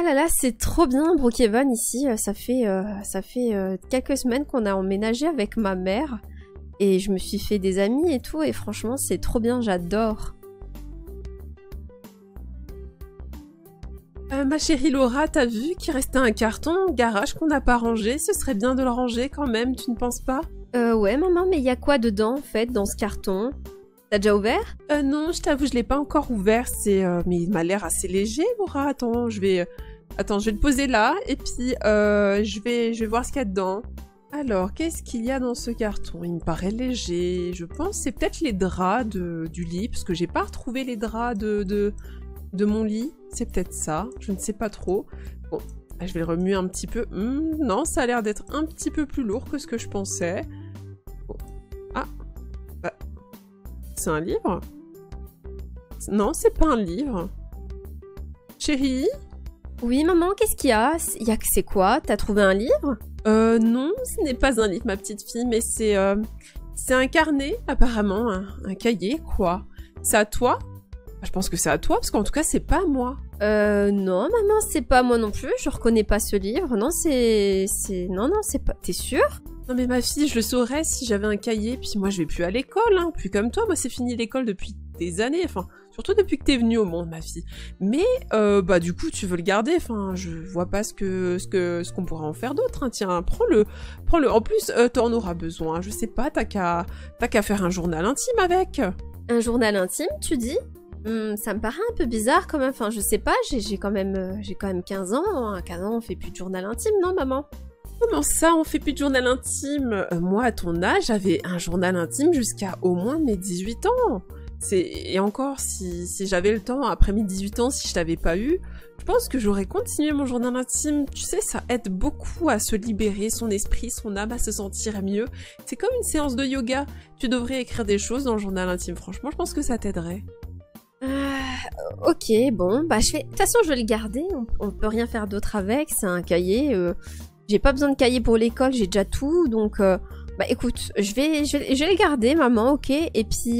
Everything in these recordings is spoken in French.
là là, c'est trop bien Brookhaven ici. Ça fait quelques semaines qu'on a emménagé avec ma mère. Et je me suis fait des amis et tout. Et franchement, c'est trop bien, j'adore. Ma chérie Laura, t'as vu qu'il restait un carton au garage qu'on n'a pas rangé? Ce serait bien de le ranger quand même, tu ne penses pas? Ouais maman, mais il y a quoi dedans en fait, dans ce carton? T'as déjà ouvert? Non, je t'avoue, je l'ai pas encore ouvert, mais il m'a l'air assez léger, Laura. Attends, je vais le poser là, et puis je vais voir ce qu'il y a dedans. Alors, qu'est-ce qu'il y a dans ce carton? Il me paraît léger. Je pense que c'est peut-être les draps du lit, parce que j'ai pas retrouvé les draps de mon lit. C'est peut-être ça, je ne sais pas trop. Bon, je vais le remuer un petit peu. Non, ça a l'air d'être un petit peu plus lourd que ce que je pensais. Bon. Ah, bah, c'est un livre? Non, c'est pas un livre. Chérie? Oui maman, qu'est-ce qu'il y a? C'est quoi? T'as trouvé un livre? Non, ce n'est pas un livre, ma petite fille, mais c'est un carnet, apparemment, un cahier, quoi. C'est à toi? Je pense que c'est à toi, parce qu'en tout cas, c'est pas à moi. Non, maman, c'est pas moi non plus, je reconnais pas ce livre. Non, Non, c'est pas... T'es sûre? Non mais ma fille, je le saurais si j'avais un cahier, puis moi je vais plus à l'école, hein, plus comme toi, moi c'est fini l'école depuis des années, enfin, surtout depuis que t'es venue au monde, ma fille. Mais, bah du coup, tu veux le garder, enfin, je vois pas ce qu'on pourra en faire d'autre, hein. Tiens, prends-le. En plus, t'en auras besoin, je sais pas, t'as qu'à faire un journal intime avec. Un journal intime, tu dis? Ça me paraît un peu bizarre quand même, enfin je sais pas, j'ai quand même 15 ans, hein. À 15 ans on fait plus de journal intime, non maman? Comment ça, on fait plus de journal intime? Moi, à ton âge, j'avais un journal intime jusqu'à au moins mes 18 ans. Et encore, si j'avais le temps, après mes 18 ans, si je t'avais pas eu, je pense que j'aurais continué mon journal intime. Tu sais, ça aide beaucoup à se libérer, son esprit, son âme, à se sentir mieux. C'est comme une séance de yoga. Tu devrais écrire des choses dans le journal intime. Franchement, je pense que ça t'aiderait. Ok, bon, bah de toute façon je vais le garder, on peut rien faire d'autre avec, c'est un cahier, j'ai pas besoin de cahier pour l'école, j'ai déjà tout, donc bah écoute, je vais le garder maman, ok, et puis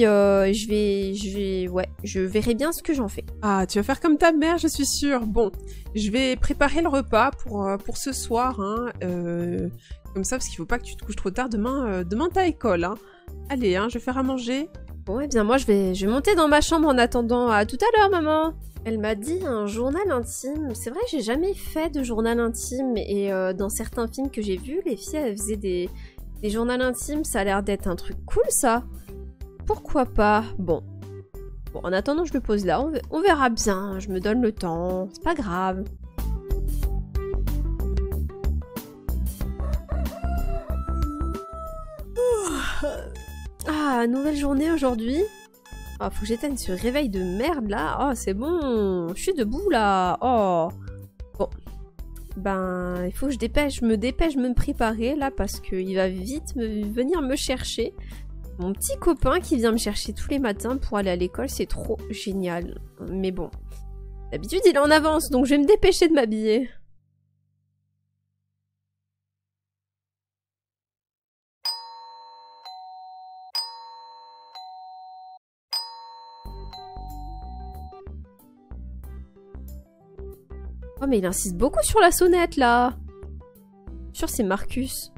je verrai bien ce que j'en fais. Ah, tu vas faire comme ta mère, je suis sûre. Bon, je vais préparer le repas pour ce soir, hein, comme ça, parce qu'il faut pas que tu te couches trop tard, demain t'as école, hein. Allez, hein, je vais faire à manger. Bon, eh bien moi je vais monter dans ma chambre en attendant. À tout à l'heure, maman. Elle m'a dit un journal intime. C'est vrai que j'ai jamais fait de journal intime et dans certains films que j'ai vus, les filles elles faisaient des journaux intimes. Ça a l'air d'être un truc cool, ça. Pourquoi pas? Bon, en attendant je le pose là. On verra bien. Je me donne le temps. C'est pas grave. Ah, nouvelle journée aujourd'hui. Oh, faut que j'éteigne ce réveil de merde là. Oh, c'est bon. Je suis debout là. Oh. Bon. Ben, il faut que je me dépêche de me préparer là parce qu'il va vite venir me chercher. Mon petit copain qui vient me chercher tous les matins pour aller à l'école, c'est trop génial. Mais bon. D'habitude, il est en avance, donc je vais me dépêcher de m'habiller. Oh mais il insiste beaucoup sur la sonnette là. Je suis sûre c'est Marcus.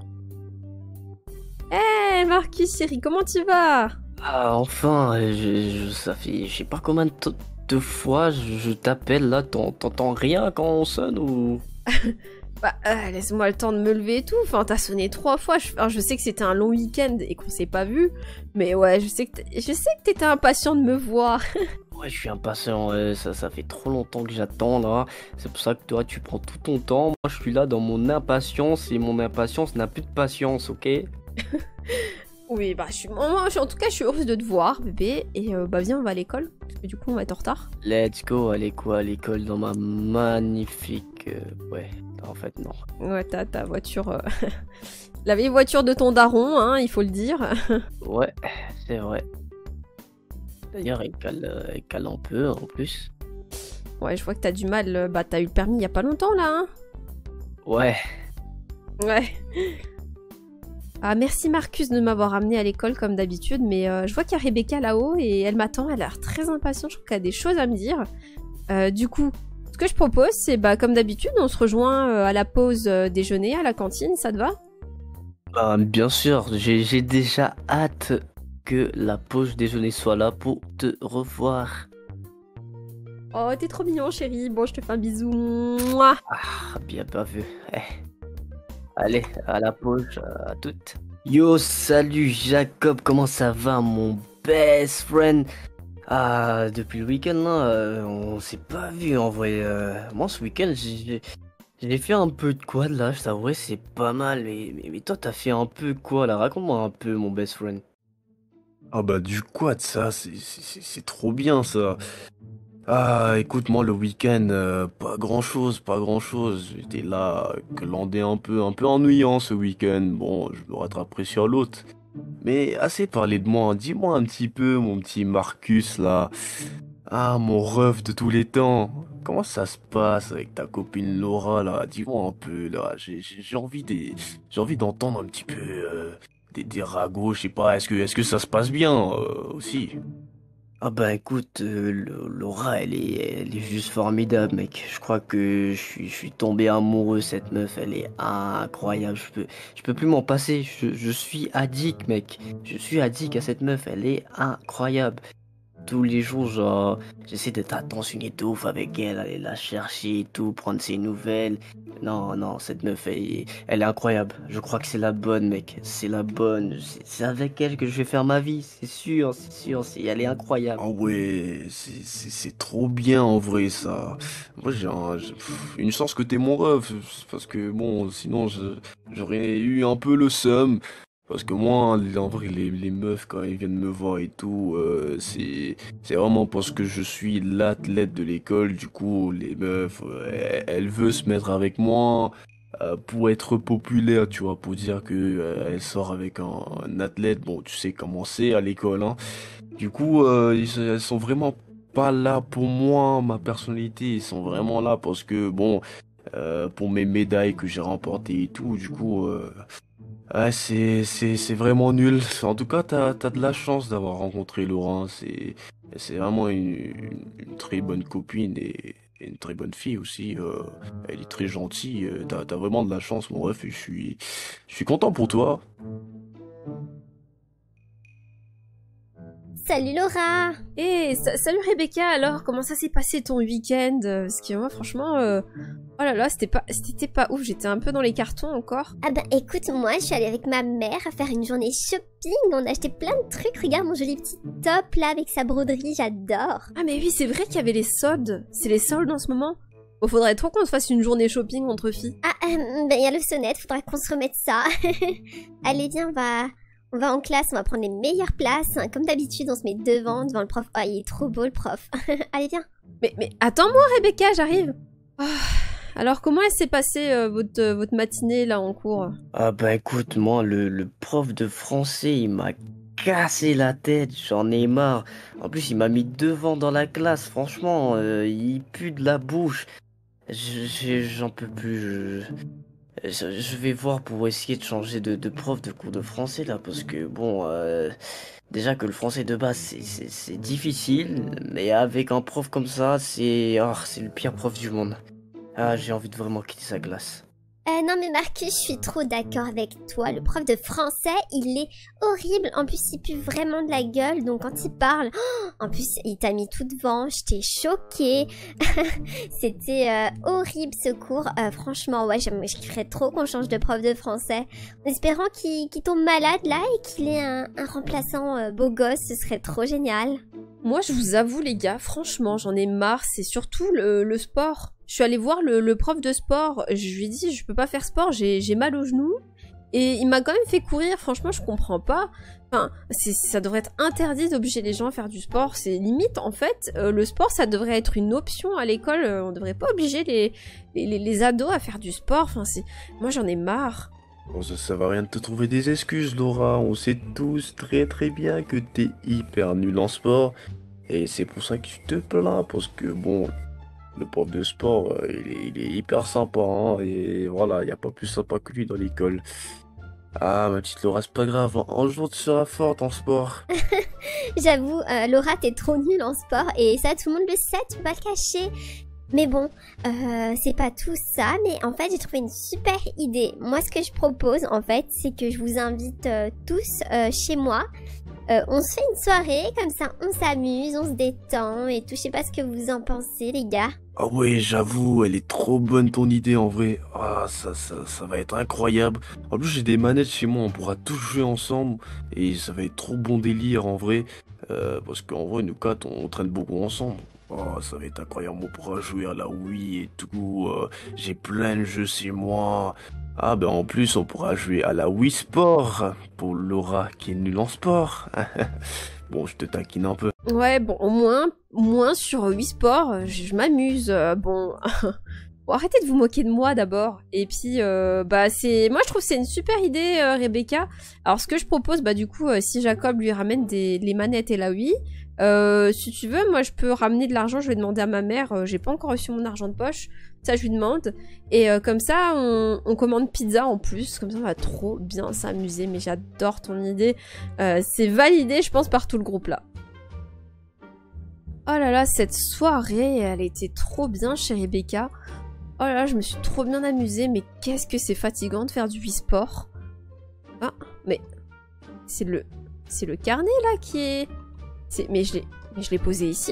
Hé Marcus chérie, comment tu vas? Ah, enfin, ça fait je sais pas combien de fois je t'appelle là, t'entends rien quand on sonne ou... Bah, laisse-moi le temps de me lever et tout. Enfin, t'as sonné 3 fois. Je sais que c'était un long week-end et qu'on s'est pas vu. Mais ouais, je sais que t'étais impatient de me voir. Ouais, je suis impatient, ouais, ça fait trop longtemps que j'attends là. C'est pour ça que toi, tu prends tout ton temps. Moi, je suis là dans mon impatience et mon impatience n'a plus de patience, ok? Oui, bah, en tout cas, je suis heureuse de te voir, bébé. Et bah, viens, on va à l'école. Parce que du coup, on va être en retard. Let's go, allez quoi, à l'école dans ma magnifique... ouais, en fait, non. Ouais, ta voiture... La vieille voiture de ton daron, hein, il faut le dire. Ouais, c'est vrai. D'ailleurs, elle cale un peu, en plus. Ouais, je vois que t'as du mal. Bah, t'as eu le permis il y a pas longtemps, là, hein? Ouais. Ouais. Ah, merci Marcus de m'avoir amené à l'école comme d'habitude, mais je vois qu'il y a Rebecca là-haut et elle m'attend, elle a l'air très impatiente, je trouve qu'elle a des choses à me dire. Du coup, ce Ce que je propose, c'est bah comme d'habitude, on se rejoint à la pause déjeuner à la cantine, ça te va? Bah, bien sûr, j'ai déjà hâte que la pause déjeuner soit là pour te revoir. Oh, t'es trop mignon, chérie. Bon, je te fais un bisou. Mouah. Ah, bien pas vu. Eh, allez, à la pause, à toutes. Yo, salut Jacob, comment ça va mon best friend? Ah, depuis le week-end là, on s'est pas vu en vrai. Moi ce week-end j'ai fait un peu de quad là, je t'avouerai c'est pas mal. Mais toi t'as fait un peu quoi là? Raconte-moi un peu mon best friend. Ah bah du quad, ça, c'est trop bien ça. Ah, écoute, moi le week-end, pas grand-chose, pas grand-chose. J'étais là, glandé un peu ennuyant ce week-end. Bon, je me rattraperai sur l'autre. Mais assez parlé de moi, dis-moi un petit peu, mon petit Marcus là. Ah, mon ref de tous les temps. Comment ça se passe avec ta copine Laura là? Dis-moi un peu là. J'ai envie d'entendre un petit peu des ragots, je sais pas. Est-ce que ça se passe bien aussi? Ah bah écoute, Laura elle est juste formidable mec. Je crois que je suis tombé amoureux cette meuf, elle est incroyable. Je peux plus m'en passer. Je suis addict mec. Je suis addict à cette meuf, elle est incroyable. Tous les jours, genre, j'essaie d'être attentionné de ouf avec elle, aller la chercher et tout, prendre ses nouvelles. Non, non, cette meuf, elle est incroyable. Je crois que c'est la bonne, mec. C'est la bonne. C'est avec elle que je vais faire ma vie, c'est sûr, c'est sûr. Elle est incroyable. Ah ouais, c'est trop bien en vrai ça. Moi une chance que t'es mon ref, parce que bon, sinon j'aurais eu un peu le seum. Parce que moi, en vrai, les meufs, quand elles viennent me voir et tout, c'est vraiment parce que je suis l'athlète de l'école. Du coup, les meufs, elles veulent se mettre avec moi pour être populaire, tu vois, pour dire que elle sort avec un athlète. Bon, tu sais comment c'est à l'école, hein. Du coup, elles sont vraiment pas là pour moi, ma personnalité. Ils sont vraiment là parce que, bon, pour mes médailles que j'ai remportées et tout, du coup, ouais, c'est vraiment nul. En tout cas, t'as de la chance d'avoir rencontré Laurent. C'est vraiment une très bonne copine et une très bonne fille aussi. Elle est très gentille. T'as vraiment de la chance, mon ref, et je suis content pour toi. Salut Laura! Salut Rebecca, alors, comment ça s'est passé ton week-end? Parce que moi, franchement, oh là là, c'était pas ouf, j'étais un peu dans les cartons encore. Ah bah écoute, moi je suis allée avec ma mère à faire une journée shopping, on a acheté plein de trucs, regarde mon joli petit top là avec sa broderie, j'adore! Ah mais oui, c'est vrai qu'il y avait les soldes, c'est les soldes en ce moment. Bon, faudrait trop qu'on se fasse une journée shopping entre filles. Ah, bah y a le sonnette, faudra qu'on se remette ça. Allez viens, on va en classe, on va prendre les meilleures places, hein. Comme d'habitude on se met devant le prof. Ah il est trop beau le prof. Allez viens! Mais attends-moi Rebecca, j'arrive. Ah, alors comment elle s'est passée votre matinée là en cours? Ah bah écoute, moi, le prof de français, il m'a cassé la tête, j'en ai marre. En plus, il m'a mis devant dans la classe, franchement, il pue de la bouche. J'en peux plus, je vais voir pour essayer de changer de prof de cours de français là, parce que bon, déjà que le français de base c'est difficile, mais avec un prof comme ça, c'est le pire prof du monde. Ah, j'ai envie de vraiment quitter sa classe. Non mais Marcus, je suis trop d'accord avec toi. Le prof de français, il est horrible. En plus, il pue vraiment de la gueule. Donc quand il parle, en plus, il t'a mis tout devant. J'étais choquée. C'était horrible ce cours. Franchement, ouais, je kifferais trop qu'on change de prof de français. En espérant qu'il tombe malade là et qu'il ait un remplaçant beau gosse. Ce serait trop génial. Moi, je vous avoue les gars, franchement, j'en ai marre. C'est surtout le sport. Je suis allée voir le prof de sport, je lui ai dit je peux pas faire sport, j'ai mal au genou. Et il m'a quand même fait courir, franchement je comprends pas. Enfin, ça devrait être interdit d'obliger les gens à faire du sport, c'est limite en fait. Le sport ça devrait être une option à l'école, on devrait pas obliger les ados à faire du sport. Enfin, moi j'en ai marre. Bon, ça va rien de te trouver des excuses, Laura. On sait tous très très bien que t'es hyper nul en sport. Et c'est pour ça que tu te plains, parce que bon... Le prof de sport, il est hyper sympa, hein, et voilà, il n'y a pas plus sympa que lui dans l'école. Ah, ma petite Laura, c'est pas grave, un jour tu seras forte en sport. J'avoue, Laura, t'es trop nulle en sport, et ça, tout le monde le sait, tu peux pas le cacher. Mais bon, c'est pas tout ça, mais en fait j'ai trouvé une super idée. Moi ce que je propose en fait, c'est que je vous invite tous chez moi. On se fait une soirée, comme ça on s'amuse, on se détend et tout. Je sais pas ce que vous en pensez les gars. Ah ouais, j'avoue, elle est trop bonne ton idée en vrai. Ah, ça va être incroyable. En plus, j'ai des manettes chez moi, on pourra tous jouer ensemble. Et ça va être trop bon délire en vrai. Parce qu'en vrai, nous quatre, on traîne beaucoup ensemble. Oh, ça va être incroyable, on pourra jouer à la Wii et tout. J'ai plein de jeux chez moi. Ah ben en plus, on pourra jouer à la Wii Sport. Pour Laura qui est nulle en sport. Bon, je te taquine un peu. Ouais, bon, au moins sur Wii Sport, je m'amuse. Bon, bon, arrêtez de vous moquer de moi d'abord. Et puis, moi je trouve que c'est une super idée, Rebecca. Alors, ce que je propose, du coup, si Jacob lui ramène les manettes et la Wii, si tu veux, moi je peux ramener de l'argent. Je vais demander à ma mère. J'ai pas encore reçu mon argent de poche. Ça, je lui demande. Et comme ça, on commande pizza en plus. Comme ça, on va trop bien s'amuser. Mais j'adore ton idée. C'est validé, je pense, par tout le groupe là. Oh là là, cette soirée, elle était trop bien chez Rebecca. Oh là là, je me suis trop bien amusée. Mais qu'est-ce que c'est fatigant de faire du Wii Sport. Ah, mais c'est le carnet là qui est... Mais je l'ai posé ici.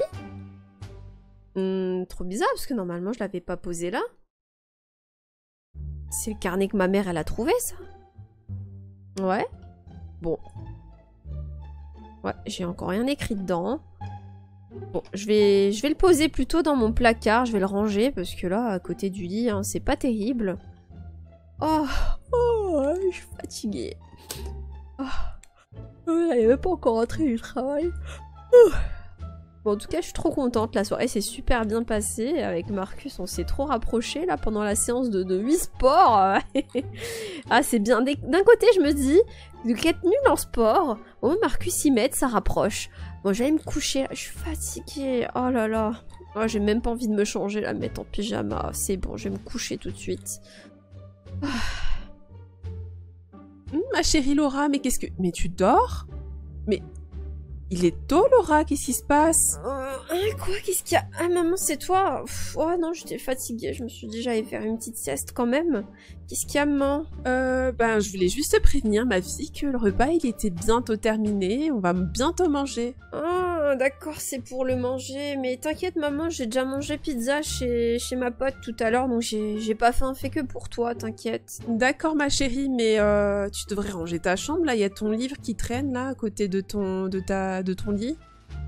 Trop bizarre, parce que normalement, je l'avais pas posé là. C'est le carnet que ma mère, elle a trouvé, ça. Ouais. Bon. Ouais, j'ai encore rien écrit dedans. Bon, je vais le poser plutôt dans mon placard. Je vais le ranger, parce que là, à côté du lit, hein, c'est pas terrible. Oh, je suis fatiguée. Oh. Elle est même pas encore rentrée du travail. Bon, en tout cas, je suis trop contente. La soirée s'est super bien passée. Avec Marcus, on s'est trop rapprochés là pendant la séance de Wii Sport. Ah, c'est bien. D'un côté, je me dis, qu'être nul en sport, au moins Marcus y met, ça rapproche. Bon, j'allais me coucher là. Je suis fatiguée. Oh là là. Oh, j'ai même pas envie de me changer là, mettre en pyjama. C'est bon, je vais me coucher tout de suite. Ma chérie Laura, mais qu'est-ce que... Mais tu dors? Mais... Il est tôt, Laura, qu'est-ce qui se passe? Quoi? Qu'est-ce qu'il y a? Ah, maman, c'est toi? Oh non, j'étais fatiguée, je me suis dit j'allais faire une petite sieste quand même. Qu'est-ce qu'il y a, maman? Je voulais juste te prévenir, ma fille, que le repas, il était bientôt terminé, on va bientôt manger. Ah, d'accord, c'est pour le manger, mais t'inquiète, maman, j'ai déjà mangé pizza chez ma pote tout à l'heure, donc j'ai pas faim, fait que pour toi, t'inquiète. D'accord, ma chérie, mais tu devrais ranger ta chambre, là, il y a ton livre qui traîne, là, à côté de ton lit.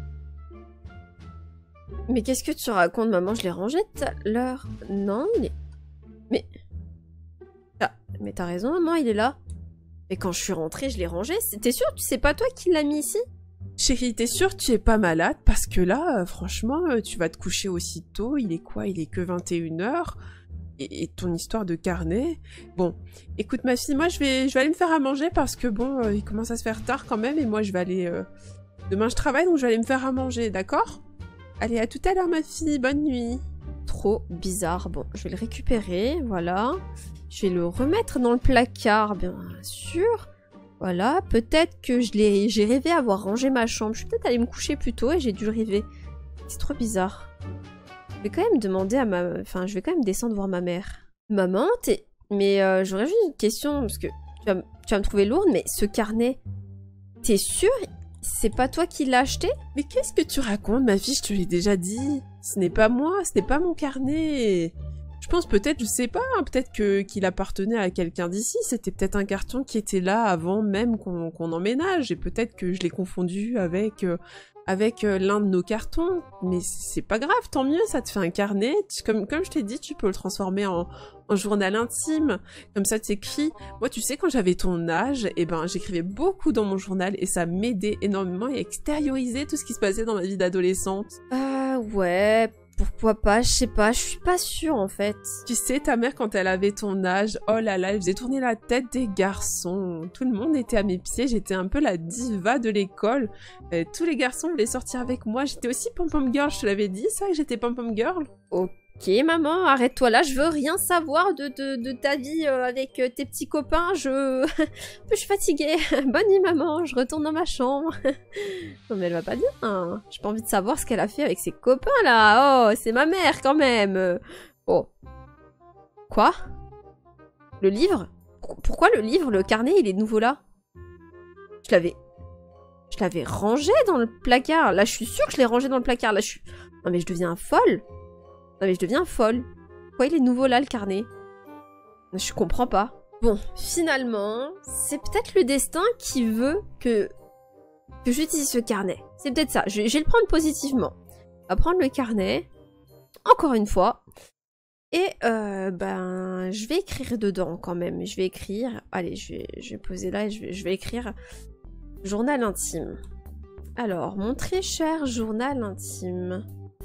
Mais qu'est-ce que tu racontes, maman? Je l'ai rangé tout à l'heure. Non, mais... Ah, mais t'as raison, maman, il est là. Mais quand je suis rentrée, je l'ai rangé. T'es sûre? C'est pas toi qui l'as mis ici? Chérie, t'es sûre tu es pas malade? Parce que là, franchement, tu vas te coucher aussitôt. Il est quoi? Il est que 21h. Et ton histoire de carnet... Bon, écoute ma fille, moi je vais aller me faire à manger parce que bon, il commence à se faire tard quand même et moi je vais aller... Demain je travaille donc je vais aller me faire à manger, d'accord? Allez, à tout à l'heure ma fille, bonne nuit. Trop bizarre. Bon, je vais le récupérer, voilà. Je vais le remettre dans le placard, bien sûr. Voilà, peut-être que j'ai rêvé avoir rangé ma chambre. Je suis peut-être allée me coucher plus tôt et j'ai dû rêver. C'est trop bizarre. Je vais quand même demander à je vais quand même descendre voir ma mère. Maman, Mais j'aurais juste une question, parce que tu vas me trouver lourde, mais ce carnet, t'es sûre? C'est pas toi qui l'as acheté? Mais qu'est-ce que tu racontes, ma fille? Je te l'ai déjà dit. Ce n'est pas moi, ce n'est pas mon carnet. Je pense peut-être, je sais pas, hein, peut-être qu'il appartenait à quelqu'un d'ici. C'était peut-être un carton qui était là avant même qu'on emménage. Et peut-être que je l'ai confondu avec l'un de nos cartons. Mais c'est pas grave, tant mieux, ça te fait un carnet. Comme je t'ai dit, tu peux le transformer en journal intime. Comme ça, t'écris. Moi, tu sais, quand j'avais ton âge, j'écrivais beaucoup dans mon journal et ça m'aidait énormément à extérioriser tout ce qui se passait dans ma vie d'adolescente. Ah ouais, pourquoi pas, je sais pas, je suis pas sûre en fait. Tu sais, ta mère, quand elle avait ton âge, oh là là, elle faisait tourner la tête des garçons. Tout le monde était à mes pieds, j'étais un peu la diva de l'école. Tous les garçons voulaient sortir avec moi, j'étais aussi pom-pom girl, je te l'avais dit ça, que j'étais pom-pom girl? Ok, Ok, maman, arrête-toi là, je veux rien savoir de ta vie avec tes petits copains, je suis fatiguée. Bonne nuit, maman, je retourne dans ma chambre. Non mais elle va pas bien, hein. J'ai pas envie de savoir ce qu'elle a fait avec ses copains là. Oh, c'est ma mère quand même. Oh. Quoi? Le livre? Pourquoi le livre, le carnet, il est nouveau là? Je l'avais rangé dans le placard. Là, je suis sûre que je l'ai rangé dans le placard. Là, je suis... Non mais je deviens folle. Non mais je deviens folle. Pourquoi il est nouveau là, le carnet? Je comprends pas. Bon, finalement, c'est peut-être le destin qui veut que j'utilise ce carnet. C'est peut-être ça. Je vais le prendre positivement. On va prendre le carnet. Encore une fois. Et ben, je vais écrire dedans quand même. Je vais écrire... Allez, je vais poser là et je vais écrire... Journal intime. Alors, mon très cher journal intime.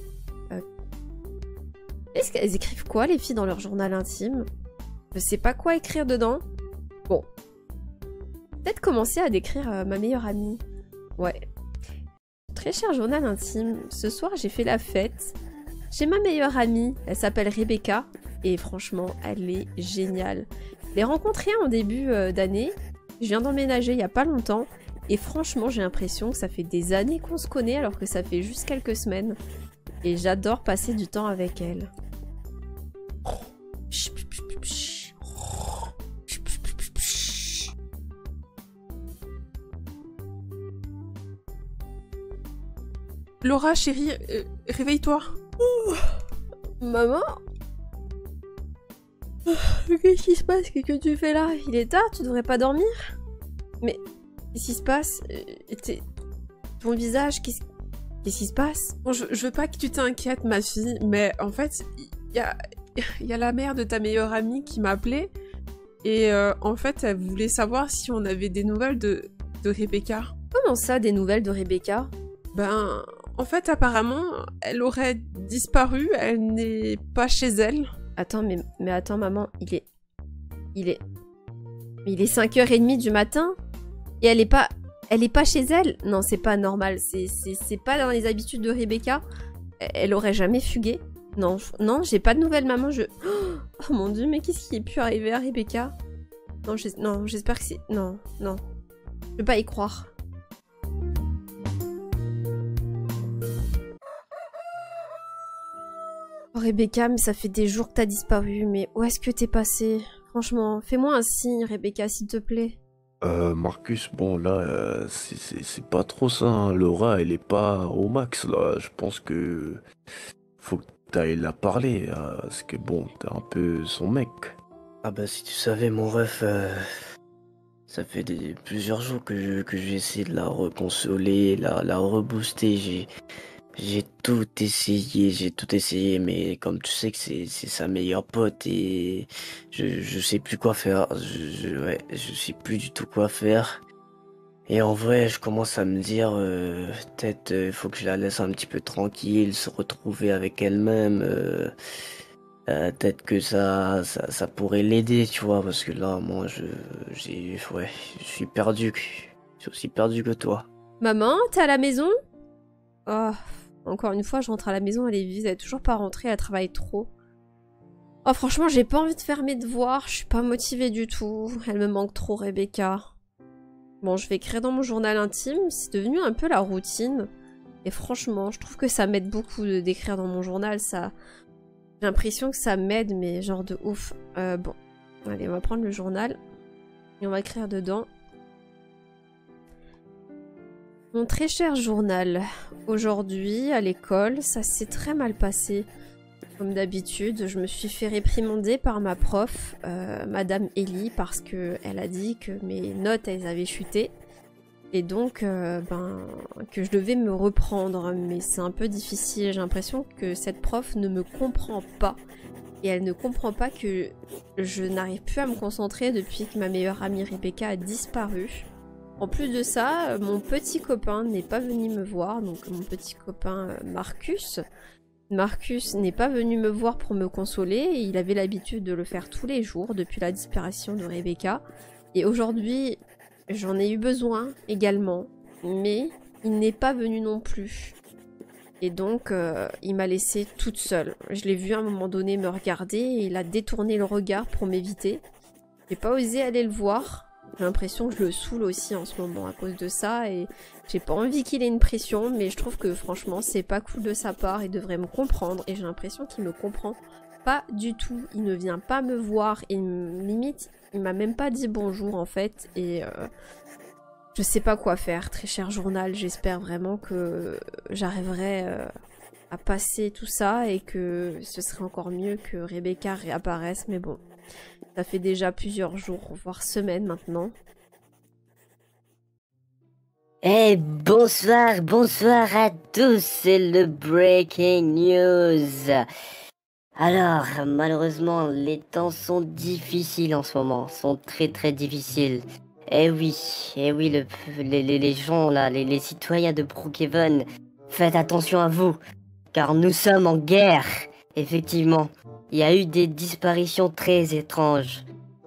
Est-ce qu'elles écrivent quoi, les filles, dans leur journal intime? Je sais pas quoi écrire dedans. Bon. Peut-être commencer à décrire ma meilleure amie. Ouais. Très cher journal intime. Ce soir, j'ai fait la fête. J'ai ma meilleure amie. Elle s'appelle Rebecca. Et franchement, elle est géniale. Je l'ai rencontrée en début d'année. Je viens d'emménager il y a pas longtemps. Et franchement, j'ai l'impression que ça fait des années qu'on se connaît alors que ça fait juste quelques semaines. Et j'adore passer du temps avec elle. Laura, chérie, réveille-toi. Maman? Qu'est-ce qui se passe? Qu'est-ce que tu fais là? Il est tard, tu devrais pas dormir? Mais qu'est-ce qui se passe? Ton visage, qu'est-ce qui se passe? Bon, je veux pas que tu t'inquiètes, ma fille, mais en fait, il y a la mère de ta meilleure amie qui m'a appelée. Et en fait, elle voulait savoir si on avait des nouvelles de Rebecca. Comment ça, des nouvelles de Rebecca? Ben, en fait, apparemment, elle aurait disparu, elle n'est pas chez elle. Attends, mais attends, maman, il est 5h30 du matin? Et elle est pas chez elle? Non, c'est pas normal, c'est pas dans les habitudes de Rebecca. Elle aurait jamais fugué. Non, j'ai pas de nouvelles, maman, Oh mon dieu, mais qu'est-ce qui est pu arriver à Rebecca? Non, j'espère que c'est... Non. Je peux pas y croire. Oh, Rebecca, mais ça fait des jours que t'as disparu, mais où est-ce que t'es passée? Franchement, fais-moi un signe, Rebecca, s'il te plaît. Marcus, bon là, c'est pas trop ça, hein. Laura, elle est pas au max là. Je pense que faut que t'ailles la parler, parce que bon, t'es un peu son mec. Ah bah si tu savais mon ref, ça fait plusieurs jours que j'ai essayé de la reconsoler, la rebooster. J'ai tout essayé, mais comme tu sais que c'est sa meilleure pote et je sais plus quoi faire. Ouais, je sais plus du tout quoi faire. Et en vrai, je commence à me dire, peut-être faut que je la laisse un petit peu tranquille, se retrouver avec elle-même. Peut-être que ça pourrait l'aider, tu vois, parce que là, moi, je suis perdu. Je suis aussi perdu que toi. Maman, t'es à la maison? Oh, encore une fois, je rentre à la maison, elle est vide, elle est toujours pas rentrée, elle travaille trop. Oh, franchement, j'ai pas envie de faire mes devoirs, je suis pas motivée du tout. Elle me manque trop, Rebecca. Bon, je vais écrire dans mon journal intime, c'est devenu un peu la routine. Et franchement, je trouve que ça m'aide beaucoup d'écrire dans mon journal, ça... J'ai l'impression que ça m'aide, mais genre de ouf. Bon, allez, on va prendre le journal et on va écrire dedans. Mon très cher journal, aujourd'hui à l'école, ça s'est très mal passé. Comme d'habitude, je me suis fait réprimander par ma prof, Madame Ellie, parce qu'elle a dit que mes notes, elles avaient chuté. Et donc, que je devais me reprendre. Mais c'est un peu difficile, j'ai l'impression que cette prof ne me comprend pas. Et elle ne comprend pas que je n'arrive plus à me concentrer depuis que ma meilleure amie Rebecca a disparu. En plus de ça, mon petit copain n'est pas venu me voir, donc mon petit copain Marcus. Marcus n'est pas venu me voir pour me consoler, et il avait l'habitude de le faire tous les jours depuis la disparition de Rebecca. Et aujourd'hui, j'en ai eu besoin également, mais il n'est pas venu non plus. Et donc, il m'a laissée toute seule. Je l'ai vu à un moment donné me regarder et il a détourné le regard pour m'éviter. J'ai pas osé aller le voir. J'ai l'impression que je le saoule aussi en ce moment à cause de ça et j'ai pas envie qu'il ait une pression, mais je trouve que franchement c'est pas cool de sa part, il devrait me comprendre et j'ai l'impression qu'il me comprend pas du tout. Il ne vient pas me voir et limite il m'a même pas dit bonjour en fait et je sais pas quoi faire. Très cher journal, j'espère vraiment que j'arriverai à passer tout ça et que ce serait encore mieux que Rebecca réapparaisse, mais bon. Ça fait déjà plusieurs jours, voire semaines maintenant. Eh, bonsoir à tous, c'est le Breaking News. Alors, malheureusement, les temps sont difficiles en ce moment, sont très difficiles. Eh oui, les gens là, les citoyens de Brookhaven, faites attention à vous, car nous sommes en guerre, effectivement. Il y a eu des disparitions très étranges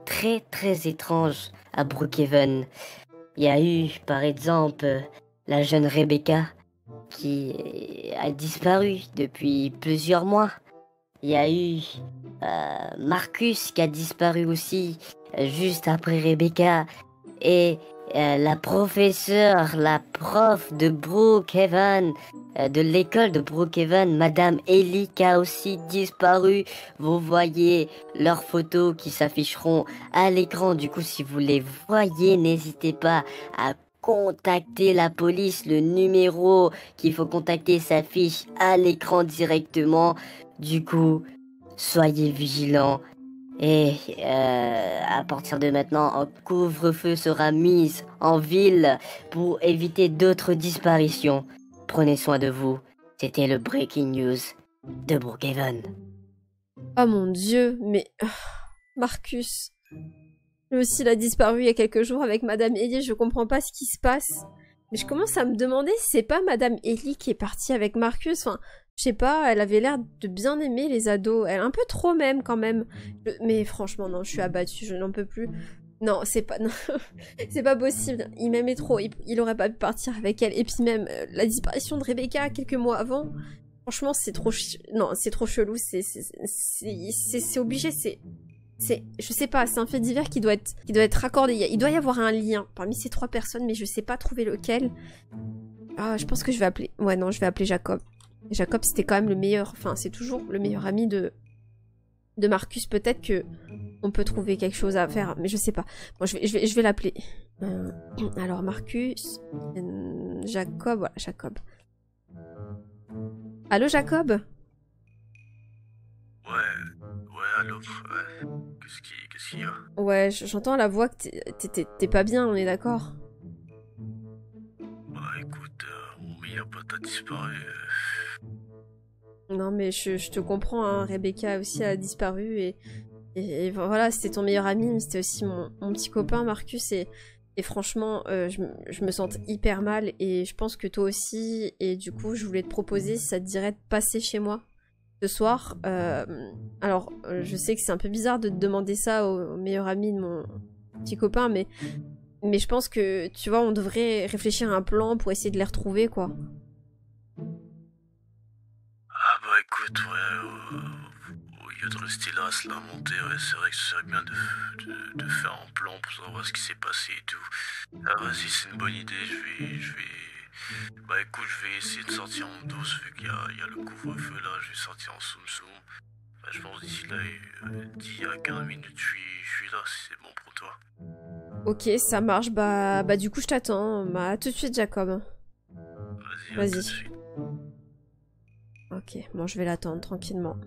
à Brookhaven. Il y a eu, par exemple, la jeune Rebecca qui a disparu depuis plusieurs mois. Il y a eu Marcus qui a disparu aussi juste après Rebecca. Et la professeure, la prof de Brookhaven, de l'école de Brookhaven, Madame Ellie qui a aussi disparu. Vous voyez leurs photos qui s'afficheront à l'écran. Du coup, si vous les voyez, n'hésitez pas à contacter la police. Le numéro qu'il faut contacter s'affiche à l'écran directement. Du coup, soyez vigilants. Et à partir de maintenant, un couvre-feu sera mis en ville pour éviter d'autres disparitions. Prenez soin de vous. C'était le Breaking News de Brookhaven. Oh mon dieu, mais... Marcus. Lui aussi, il a disparu il y a quelques jours avec Madame Ellie, je comprends pas ce qui se passe. Mais je commence à me demander si c'est pas Madame Ellie qui est partie avec Marcus, enfin... Je sais pas, elle avait l'air de bien aimer les ados. Elle un peu trop même quand même. Mais franchement, non, je suis abattue, je n'en peux plus. Non, c'est pas... Non. C'est pas possible. Il m'aimait trop. Il aurait pas pu partir avec elle. Et puis même, la disparition de Rebecca quelques mois avant. Franchement, c'est trop... Non, c'est trop chelou. C'est obligé, c'est... Je sais pas, c'est un fait divers qui doit être raccordé. Il doit y avoir un lien parmi ces trois personnes, mais je sais pas trouver lequel. Ah, je pense que je vais appeler... Ouais, non, je vais appeler Jacob. Jacob, c'était quand même le meilleur, enfin c'est toujours le meilleur ami de Marcus. Peut-être que on peut trouver quelque chose à faire, mais je sais pas. Bon, je vais l'appeler. Alors Marcus, Jacob, voilà Jacob. Allô Jacob? Ouais, allô, ouais. Qu'est-ce qu'il y a? Ouais, j'entends la voix que t'es pas bien, on est d'accord? Bah écoute, mon meilleur pote a disparu. Non mais je te comprends, hein. Rebecca aussi a disparu et voilà, c'était ton meilleur ami, mais c'était aussi mon petit copain Marcus et franchement, je me sens hyper mal et je pense que toi aussi et du coup je voulais te proposer si ça te dirait de passer chez moi ce soir. Alors je sais que c'est un peu bizarre de te demander ça au meilleur ami de mon petit copain, mais je pense que tu vois, on devrait réfléchir à un plan pour essayer de les retrouver quoi. Ah bah écoute, ouais, au lieu de rester là à se lamenter, ouais, c'est vrai que ce serait bien de faire un plan pour savoir ce qui s'est passé et tout. Ah vas-y, c'est une bonne idée, Bah écoute, je vais essayer de sortir en douce vu qu'il y a le couvre-feu là, je vais sortir en soum-soum. Bah, je pense d'ici là, 10 à 15 minutes, je suis là si c'est bon pour toi. Ok, ça marche, bah du coup je t'attends. Bah à tout de suite Jacob. Vas-y. À tout Vas-y. de suite. Ok, bon je vais l'attendre tranquillement.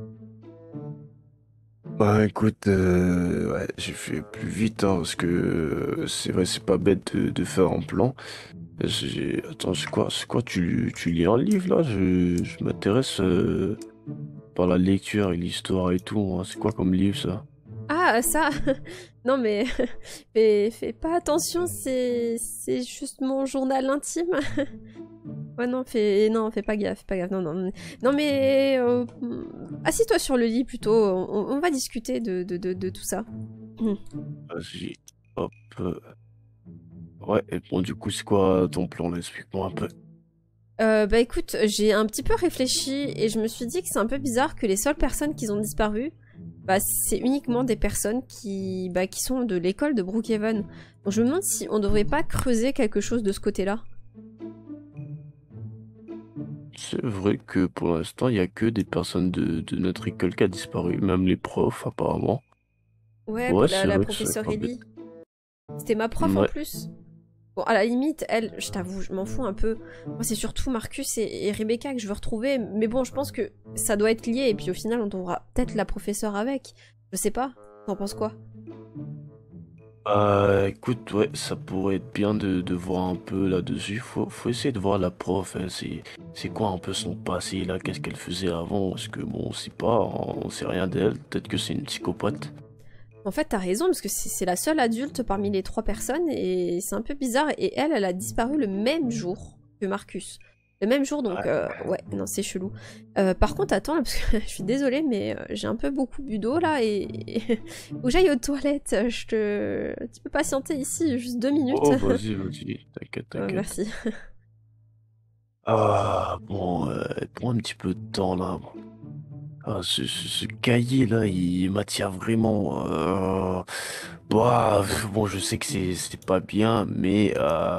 Bah écoute, ouais, j'ai fait plus vite hein, parce que c'est vrai, c'est pas bête de faire un plan. Attends, c'est quoi, tu lis un livre là? Je m'intéresse par la lecture et l'histoire et tout, hein. C'est quoi comme livre ça? Ah ça non mais fais pas attention, c'est juste mon journal intime. Ouais non, fais pas gaffe, non mais assis-toi sur le lit plutôt, on va discuter de tout ça. Vas-y, hop. Ouais, et bon, du coup, c'est quoi ton plan là? Explique-moi un peu. Bah écoute, j'ai un petit peu réfléchi et je me suis dit que c'est un peu bizarre que les seules personnes qui ont disparu, bah c'est uniquement des personnes qui sont de l'école de Brookhaven. Donc je me demande si on devrait pas creuser quelque chose de ce côté-là. C'est vrai que pour l'instant, il y a que des personnes de notre école qui a disparu, même les profs apparemment. Ouais, Ouais, la, c'est la vrai que c'est professeure pas Ellie. bête. C'était ma prof en Ouais. plus. Bon, à la limite, elle, je t'avoue, je m'en fous un peu. Moi, c'est surtout Marcus et Rebecca que je veux retrouver. Mais bon, je pense que ça doit être lié. Et puis au final, on trouvera peut-être la professeure avec. Je sais pas. T'en penses quoi? Écoute, ouais, ça pourrait être bien de voir un peu là-dessus. Faut essayer de voir la prof, hein. C'est quoi un peu son passé là? Qu'est-ce qu'elle faisait avant? Parce que bon, on sait pas, on sait rien d'elle. Peut-être que c'est une psychopathe. En fait, t'as raison, parce que c'est la seule adulte parmi les 3 personnes. Et c'est un peu bizarre. Et elle a disparu le même jour que Marcus. Le même jour, donc ouais, non, c'est chelou. Par contre, attends, là, parce que je suis désolée, mais j'ai un peu beaucoup bu d'eau là et faut que j'aille aux toilettes. Tu peux patienter ici juste 2 minutes. Oh, vas-y, t'inquiète, t'inquiète. Merci. Ah, bon, prends un petit peu de temps là. Ah, ce cahier là, il m'attire vraiment. Bah, bon, je sais que c'est pas bien, mais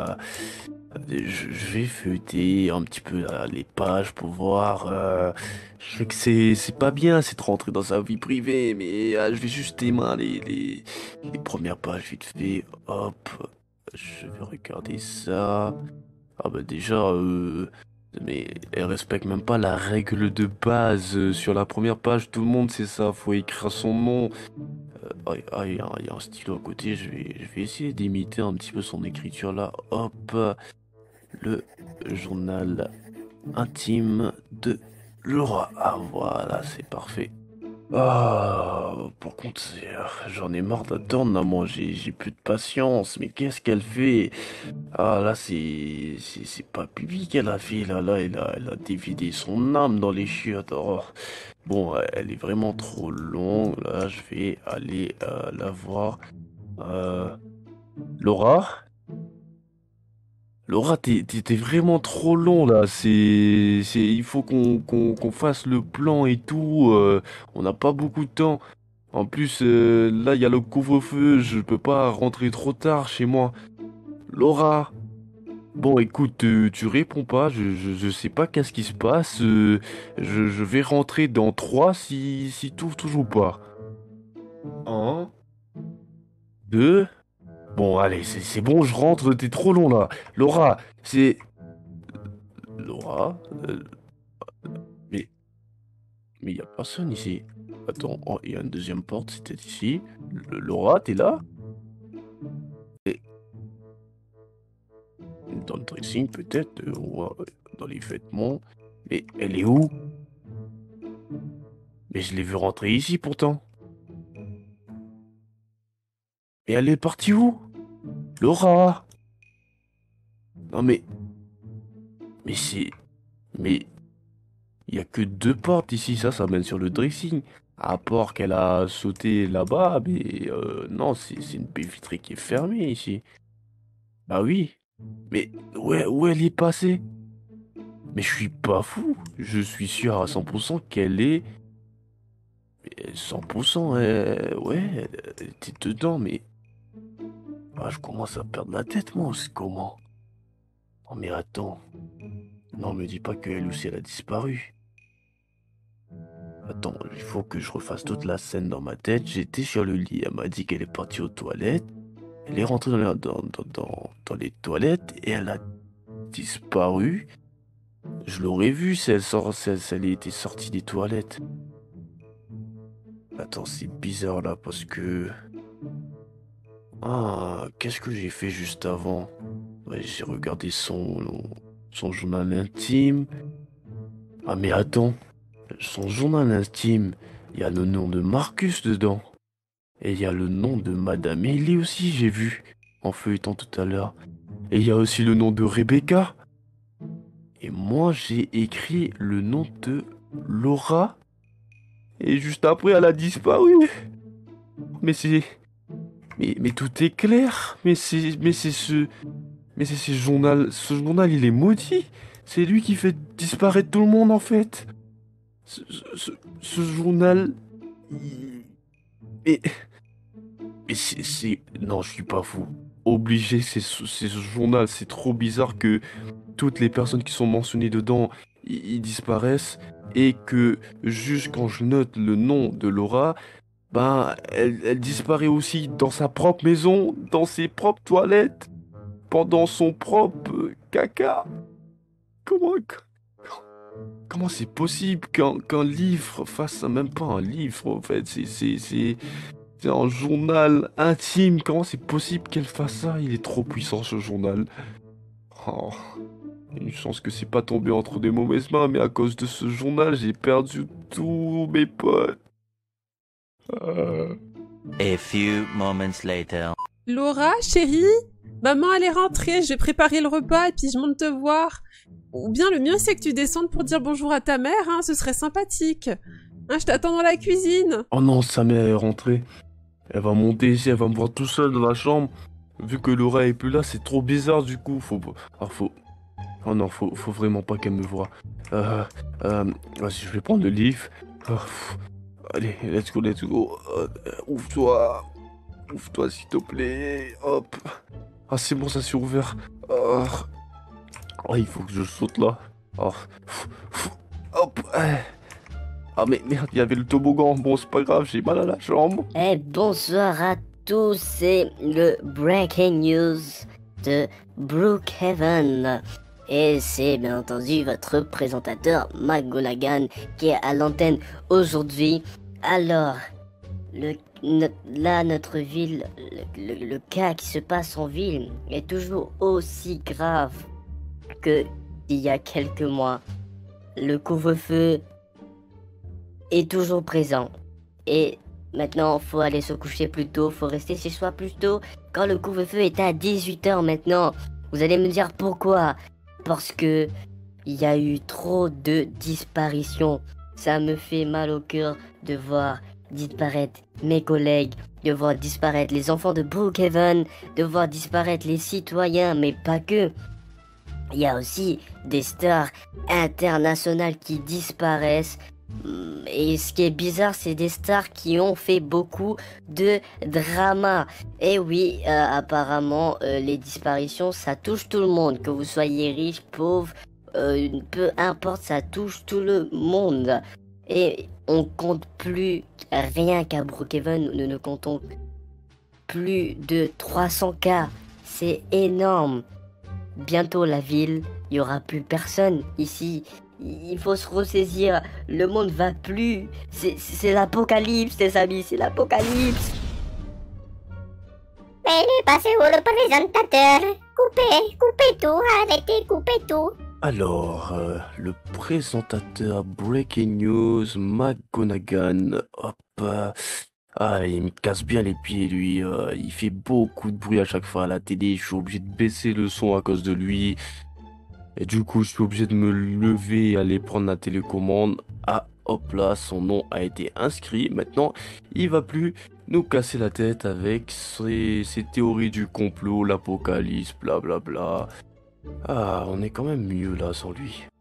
je vais feuilleter un petit peu là, les pages pour voir. Je sais que c'est pas bien, c'est de rentrer dans sa vie privée, mais je vais juste émaler les premières pages vite fait. Hop, je vais regarder ça. Ah bah déjà, mais elle respecte même pas la règle de base. Sur la première page, tout le monde sait ça, faut écrire son nom. Il y a un stylo à côté, je vais essayer d'imiter un petit peu son écriture là. Hop, le journal intime de Laura. Ah voilà, c'est parfait. Ah, par contre, j'en ai marre d'attendre, là, moi, j'ai plus de patience, mais qu'est-ce qu'elle fait? Ah, là, c'est pas Bibi qu'elle a fait, là, elle a dévidé son âme dans les chiottes. Oh. Bon, elle est vraiment trop longue, là, je vais aller la voir. Euh, Laura? Laura, t'es vraiment trop long là. Il faut qu'on fasse le plan et tout. On n'a pas beaucoup de temps. En plus, là, il y a le couvre-feu. Je peux pas rentrer trop tard chez moi. Laura, bon, écoute, tu réponds pas. Je sais pas qu'est-ce qui se passe. Je vais rentrer dans 3 si t'ouvres toujours pas. Un, 2. Bon, allez, c'est bon, je rentre. T'es trop long là. Laura, c'est. Laura? Mais mais y a personne ici. Attends, oh, il y a une deuxième porte, c'était ici. Laura, t'es là? Et dans le dressing peut-être, ou dans les vêtements. Mais elle est où? Mais je l'ai vue rentrer ici pourtant. Et elle est partie où? Laura! Non mais c'est, mais il y a que 2 portes ici, ça mène sur le dressing. À part qu'elle a sauté là-bas, mais non, c'est une baie vitrée qui est fermée ici. Bah oui, mais où elle est passée? Mais je suis pas fou, je suis sûr à 100% qu'elle est... 100%, ouais, elle était dedans, mais... Ah, je commence à perdre la tête, moi, c'est comment? Oh mais attends, non, me dis pas qu'elle aussi elle a disparu. Attends, il faut que je refasse toute la scène dans ma tête. J'étais sur le lit, elle m'a dit qu'elle est partie aux toilettes. Elle est rentrée dans les toilettes et elle a disparu. Je l'aurais vue si elle était sortie des toilettes. Attends, c'est bizarre là parce que... Ah, qu'est-ce que j'ai fait juste avant? Ouais, j'ai regardé son journal intime. Ah mais attends, son journal intime, il y a le nom de Marcus dedans. Et il y a le nom de Madame Ellie aussi, j'ai vu, en feuilletant tout à l'heure. Et il y a aussi le nom de Rebecca. Et moi, j'ai écrit le nom de Laura. Et juste après, elle a disparu. Mais c'est... Mais tout est clair. Mais c'est ce journal, il est maudit. C'est lui qui fait disparaître tout le monde en fait. Ce journal... Mais... Non, je suis pas fou. Obligé, c'est ce journal. C'est trop bizarre que toutes les personnes qui sont mentionnées dedans, ils disparaissent. Et que juste quand je note le nom de Laura, ben, elle disparaît aussi dans sa propre maison, dans ses propres toilettes, pendant son propre caca. Comment c'est possible qu'un livre fasse ça? Même pas un livre en fait, c'est un journal intime. Comment c'est possible qu'elle fasse ça? Il est trop puissant ce journal. Oh, une chance que c'est pas tombé entre des mauvaises mains, mais à cause de ce journal, j'ai perdu tous mes potes. A few moments later. Laura, chérie, maman elle est rentrée, je vais préparer le repas et puis je monte te voir. Ou bien le mieux c'est que tu descendes pour dire bonjour à ta mère, hein, ce serait sympathique. Hein, je t'attends dans la cuisine. Oh non, sa mère est rentrée. Elle va monter ici, elle va me voir tout seul dans la chambre. Vu que Laura est plus là, c'est trop bizarre du coup. Oh non, faut vraiment pas qu'elle me voie. Vas-y, je vais prendre le livre. Allez, let's go. Ouvre-toi s'il te plaît. Hop. Ah c'est bon, ça s'est ouvert. Oh, il faut que je saute là. Oh. Hop. Ah mais merde, il y avait le toboggan. Bon, c'est pas grave, j'ai mal à la jambe. Bonsoir à tous, c'est le Breaking News de Brookhaven. Et c'est bien entendu votre présentateur McGonagall qui est à l'antenne aujourd'hui. Alors, notre ville, le cas qui se passe en ville est toujours aussi grave que il y a quelques mois. Le couvre-feu est toujours présent. Et maintenant, faut aller se coucher plus tôt, faut rester chez soi plus tôt. Quand le couvre-feu est à 18h maintenant, vous allez me dire pourquoi? Parce que il y a eu trop de disparitions. Ça me fait mal au cœur de voir disparaître mes collègues, de voir disparaître les enfants de Brookhaven, de voir disparaître les citoyens, mais pas que. Il y a aussi des stars internationales qui disparaissent. Et ce qui est bizarre, c'est des stars qui ont fait beaucoup de drama. Et oui, apparemment, les disparitions, ça touche tout le monde. Que vous soyez riche, pauvre, peu importe, ça touche tout le monde. Et on compte plus, rien qu'à Brookhaven, nous ne comptons plus de 300 cas. C'est énorme. Bientôt la ville, il n'y aura plus personne ici. Il faut se ressaisir, le monde va plus. C'est l'apocalypse, les amis, c'est l'apocalypse. Mais il est passé où le présentateur? Coupez tout, arrêtez, coupez tout. Alors, le présentateur Breaking News, McGonagall, hop, il me casse bien les pieds lui, il fait beaucoup de bruit à chaque fois à la télé, je suis obligé de baisser le son à cause de lui, et du coup je suis obligé de me lever et aller prendre la télécommande. Ah, hop là, son nom a été inscrit, maintenant il va plus nous casser la tête avec ses théories du complot, l'apocalypse, blablabla. Ah, on est quand même mieux là sans lui.